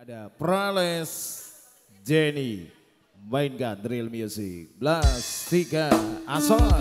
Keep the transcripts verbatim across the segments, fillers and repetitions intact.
ada Prales Jenny mainkan drill music. Blas tiga Asor.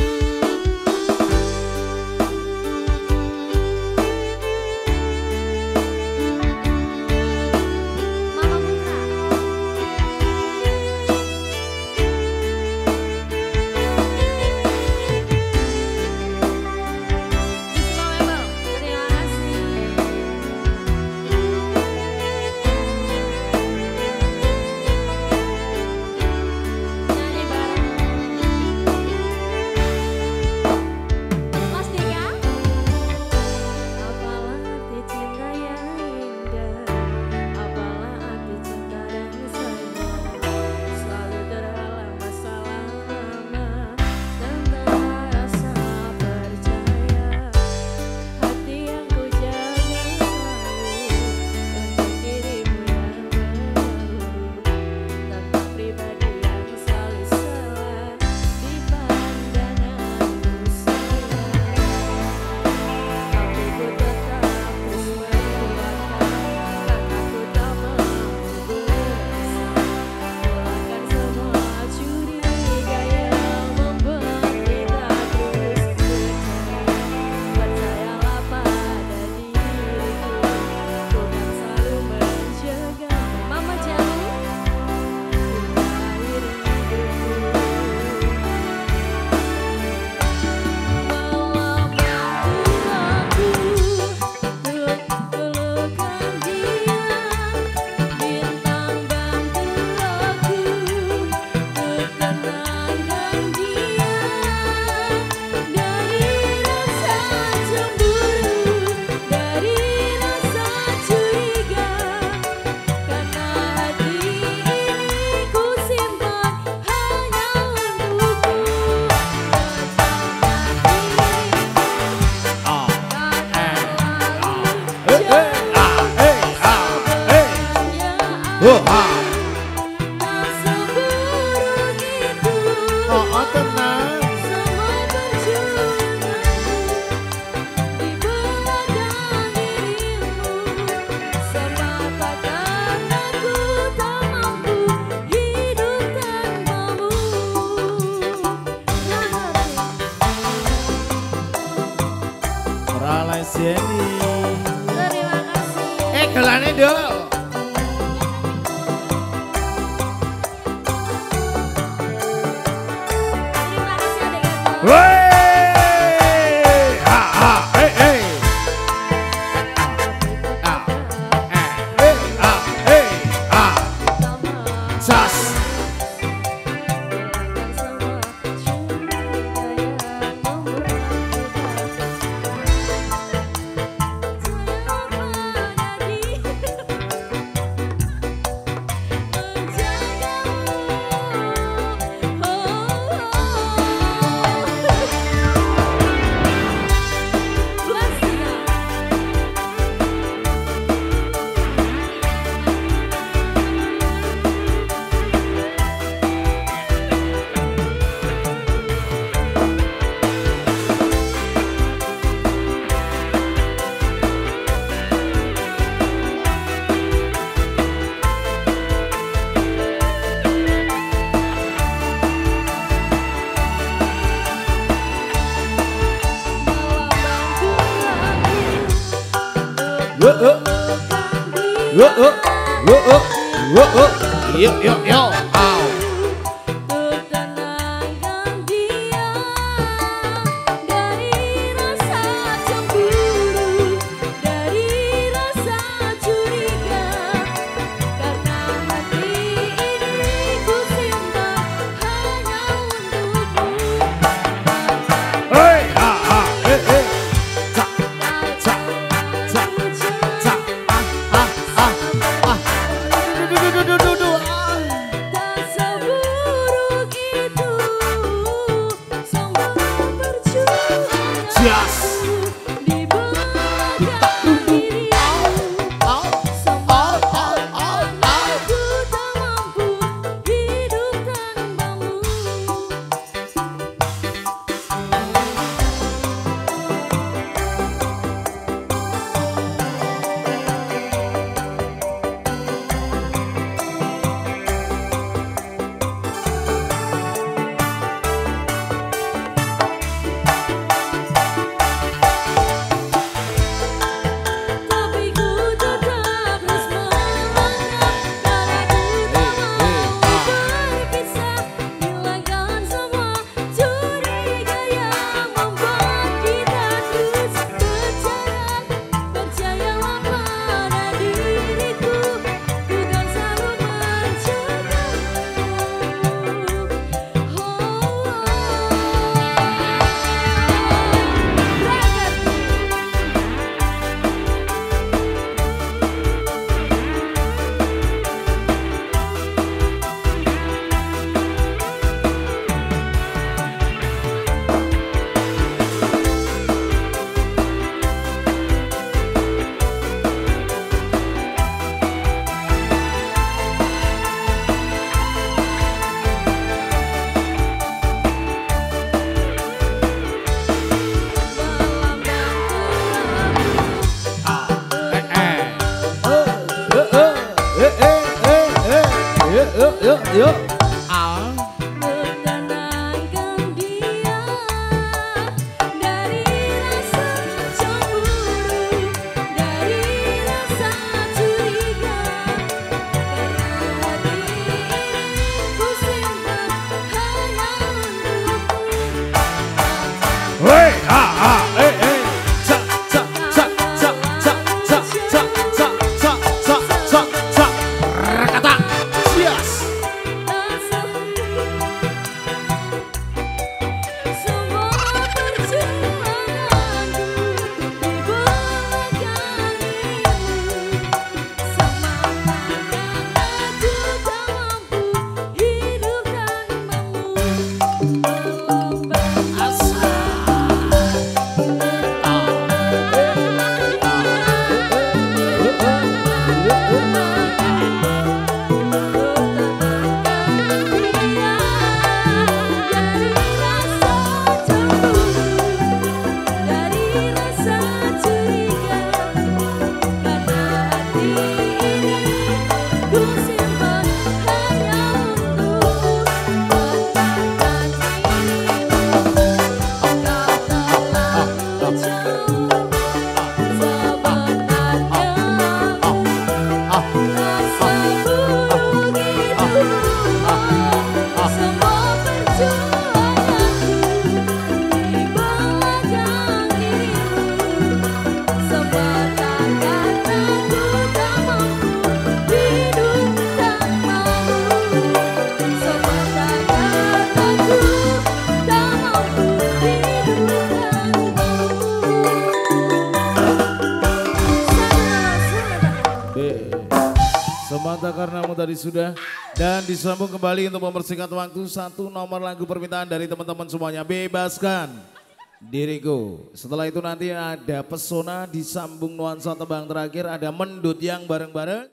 Prales Jenny. Terima kasih. Eh gelane dong. Terima kasih adik-adik. Wey, ha ha, hey hey, ah, eh, hey, ah, hey, ah, sas. Whoa, whoa, whoa, whoa, whoa, whoa, whoa, yo, yo, yo, ow. Tenangkan dia dari rasa cemburu, dari rasa curiga, karena hati ini ku simpan hanya untukmu. Hey, ah, ah, eh, eh, cak, cak, cak, cak, ah, ah, ah, ah, du, du, du, du, du, du, du, ah. yuk yuk yuk. Ah. Menenangkan dia dari rasa cemburu, dari rasa curiga, karena hati ini ku simpan hanya untukmu. Woi, ah ah, eh eh, ca ca ca ca ca ca ca ca ca ca ca ca, rakata, yes. Semua perjuanganku di belakangmu, sama kadang aku tak mampu hidup tanpamu. Semata karenamu tadi sudah. Dan disambung kembali untuk mempersingkat waktu, satu nomor lagu permintaan dari teman-teman semuanya. Bebaskan diriku. Setelah itu nanti ada pesona, disambung nuansa tebang terakhir, ada mendut yang bareng-bareng.